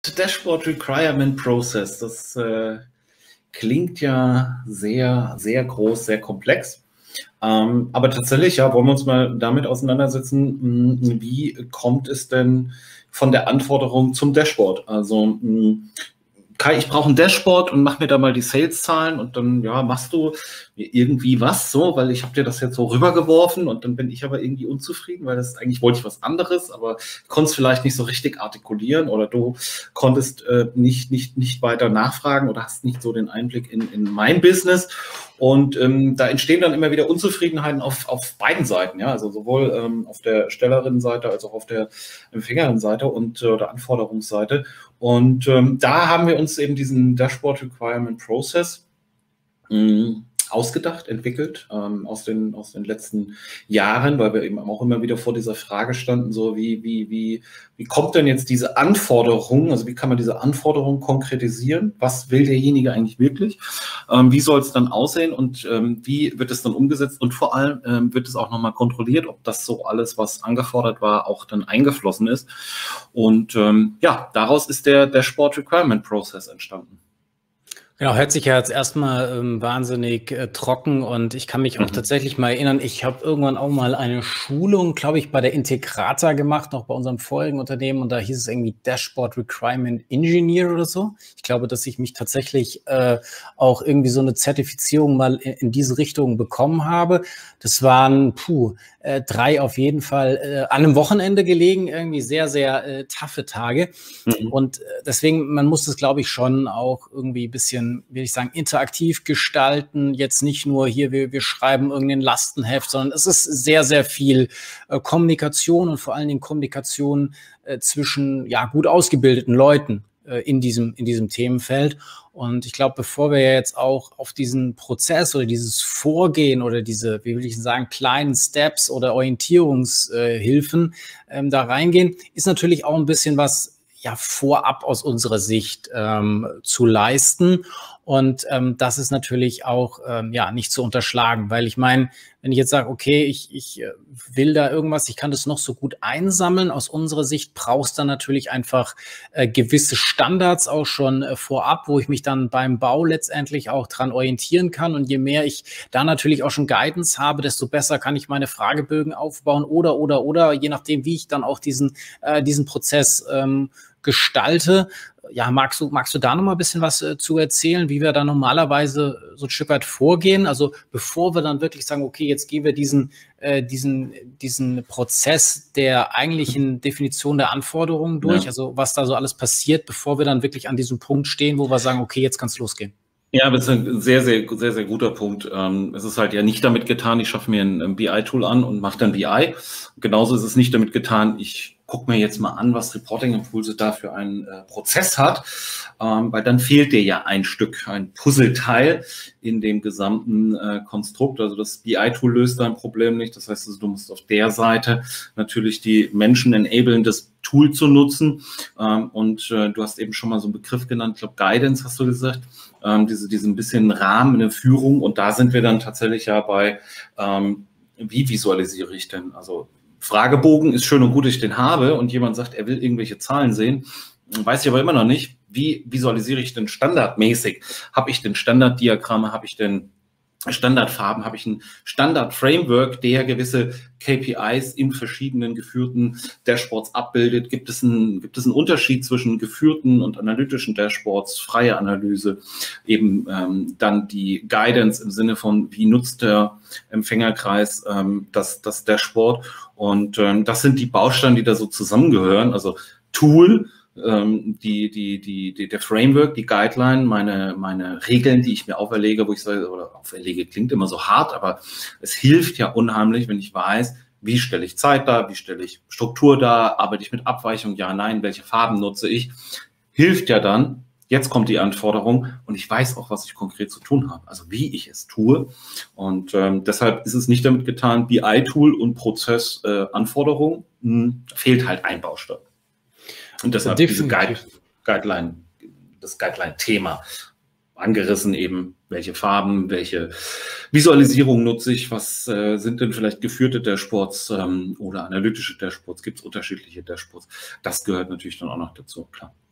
Dashboard Requirement Process, das klingt ja sehr, sehr groß, sehr komplex. Aber tatsächlich, ja, wollen wir uns mal damit auseinandersetzen, wie kommt es denn von der Anforderung zum Dashboard? Also Kai, ich brauche ein Dashboard und mach mir da mal die Sales-Zahlen und dann, ja, machst du irgendwie was so, weil ich habe dir das jetzt so rübergeworfen und dann bin ich aber irgendwie unzufrieden, weil das eigentlich wollte ich was anderes, aber konntest vielleicht nicht so richtig artikulieren oder du konntest nicht weiter nachfragen oder hast nicht so den Einblick in mein Business. Und da entstehen dann immer wieder Unzufriedenheiten auf beiden Seiten, ja, also sowohl auf der Stellerinnenseite als auch auf der Empfängerinnenseite und oder Anforderungsseite. Und da haben wir uns eben diesen Dashboard Requirement Process ausgedacht, entwickelt aus den letzten Jahren, weil wir eben auch immer wieder vor dieser Frage standen, so wie kommt denn jetzt diese Anforderung, also wie kann man diese Anforderung konkretisieren, was will derjenige eigentlich wirklich, wie soll es dann aussehen und wie wird es dann umgesetzt und vor allem wird es auch nochmal kontrolliert, ob das so alles, was angefordert war, auch dann eingeflossen ist und ja, daraus ist der Dashboard Requirement Process entstanden. Genau, hört sich ja jetzt erstmal wahnsinnig trocken und ich kann mich auch tatsächlich mal erinnern, ich habe irgendwann auch mal eine Schulung, glaube ich, bei der Integrata gemacht, noch bei unserem vorigen Unternehmen und da hieß es irgendwie Dashboard Requirement Engineer oder so. Ich glaube, dass ich mich tatsächlich auch irgendwie so eine Zertifizierung mal in diese Richtung bekommen habe. Das waren 3 auf jeden Fall an einem Wochenende gelegen, irgendwie sehr, sehr taffe Tage. Und deswegen, man muss das, glaube ich, schon auch irgendwie ein bisschen, will ich sagen, interaktiv gestalten. Jetzt nicht nur hier, wir schreiben irgendein Lastenheft, sondern es ist sehr, sehr viel Kommunikation und vor allen Dingen Kommunikation zwischen ja gut ausgebildeten Leuten in diesem Themenfeld. Und ich glaube, bevor wir jetzt auch auf diesen Prozess oder dieses Vorgehen oder diese, wie will ich sagen, kleinen Steps oder Orientierungshilfen da reingehen, ist natürlich auch ein bisschen was ja vorab aus unserer Sicht zu leisten. Und das ist natürlich auch ja nicht zu unterschlagen, weil ich meine, wenn ich jetzt sage, okay, ich will da irgendwas, ich kann das noch so gut einsammeln, aus unserer Sicht brauchst du dann natürlich einfach gewisse Standards auch schon vorab, wo ich mich dann beim Bau letztendlich auch dran orientieren kann. Und je mehr ich da natürlich auch schon Guidance habe, desto besser kann ich meine Fragebögen aufbauen oder, je nachdem, wie ich dann auch diesen Prozess gestalte. Ja, magst du da noch mal ein bisschen was zu erzählen, wie wir da normalerweise so ein Stück weit vorgehen? Also bevor wir dann wirklich sagen, okay, jetzt gehen wir diesen Prozess der eigentlichen Definition der Anforderungen durch, ja. Also was da so alles passiert, bevor wir dann wirklich an diesem Punkt stehen, wo wir sagen, okay, jetzt kann es losgehen. Ja, das ist ein sehr, sehr, sehr, sehr guter Punkt. Es ist halt ja nicht damit getan, ich schaffe mir ein BI-Tool an und mache dann BI. Genauso ist es nicht damit getan, ich guck mir jetzt mal an, was Reporting Impulse da für einen Prozess hat, weil dann fehlt dir ja ein Stück, ein Puzzleteil in dem gesamten Konstrukt. Also das BI-Tool löst dein Problem nicht. Das heißt, also, du musst auf der Seite natürlich die Menschen enablen, das Tool zu nutzen. Und du hast eben schon mal so einen Begriff genannt, ich glaube Guidance hast du gesagt, diesen bisschen Rahmen in der Führung. Und da sind wir dann tatsächlich ja bei, wie visualisiere ich denn? Also Fragebogen ist schön und gut, dass ich den habe und jemand sagt, er will irgendwelche Zahlen sehen, weiß ich aber immer noch nicht, wie visualisiere ich denn standardmäßig? Habe ich denn Standarddiagramme, habe ich denn Standardfarben, habe ich ein Standard-Framework, der gewisse KPIs in verschiedenen geführten Dashboards abbildet? Gibt es einen Unterschied zwischen geführten und analytischen Dashboards, freie Analyse, eben dann die Guidance im Sinne von, wie nutzt der Empfängerkreis das Dashboard? Und das sind die Bausteine, die da so zusammengehören, also Tool, der Framework, die Guideline, meine Regeln, die ich mir auferlege, wo ich sage, oder auferlege klingt immer so hart, aber es hilft ja unheimlich, wenn ich weiß, wie stelle ich Zeit dar, wie stelle ich Struktur dar, arbeite ich mit Abweichung, ja, nein, welche Farben nutze ich, hilft ja dann, jetzt kommt die Anforderung und ich weiß auch, was ich konkret zu tun habe, also wie ich es tue und deshalb ist es nicht damit getan, BI-Tool und Prozessanforderung, fehlt halt ein Baustein. Und deshalb diese Guideline, das Guideline-Thema angerissen eben, welche Farben, welche Visualisierung nutze ich, was sind denn vielleicht geführte Dashboards oder analytische Dashboards, gibt es unterschiedliche Dashboards. Das gehört natürlich dann auch noch dazu, klar.